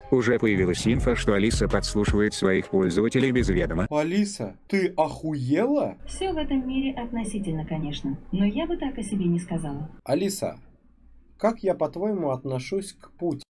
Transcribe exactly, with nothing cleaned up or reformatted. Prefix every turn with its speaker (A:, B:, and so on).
A: Уже появилась инфа, что Алиса подслушивает своих пользователей без ведома.
B: Алиса, ты охуела?
C: Все в этом мире относительно, конечно, но я бы так о себе не сказала.
B: Алиса, как я, по-твоему, отношусь к Путину?